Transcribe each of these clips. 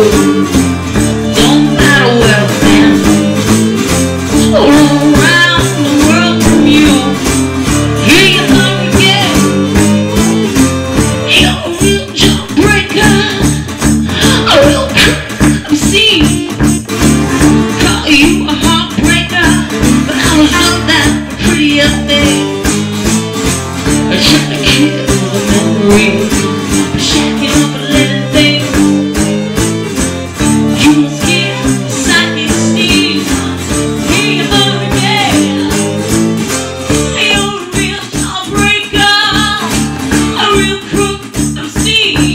Don't matter where I've been, all around the world from you. Here you come again. You're a real jawbreaker, a real MC. Call you a heartbreaker, but I was not that prettier thing. I tried to kill the memory, shacking up a living thing. You don't scare psychic Steve. Here you go again. You're a real jawbreaker, a real crook MC.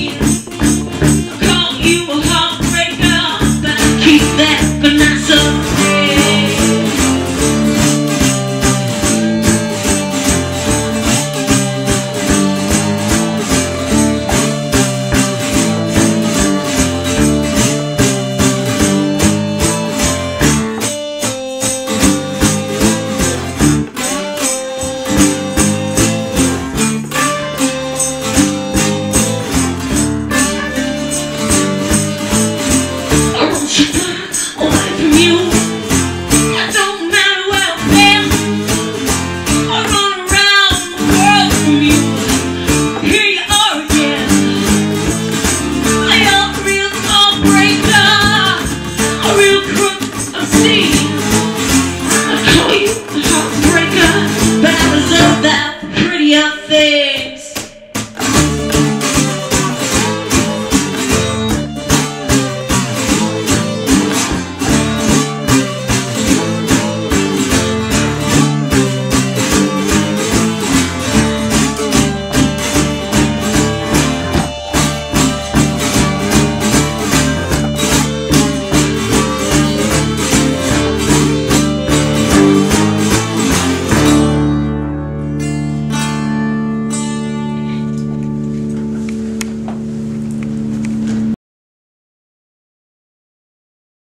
Call you a heartbreaker, but I keep that Vanessa thing. I wrote you